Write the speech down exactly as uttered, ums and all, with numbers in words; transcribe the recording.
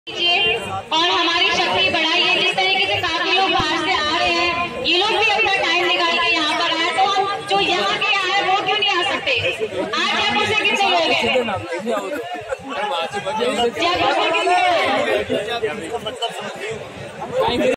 और हमारी शक्ति बढ़ाइए। जिस तरीके से काफी लोग बाहर से आ रहे हैं, ये लोग भी अपना टाइम निकाल के यहाँ पर आए, तो हम जो यहाँ के आए वो क्यों नहीं आ सकते? आज जयपुर से कितने लोग हैं? जयपुर से कितने?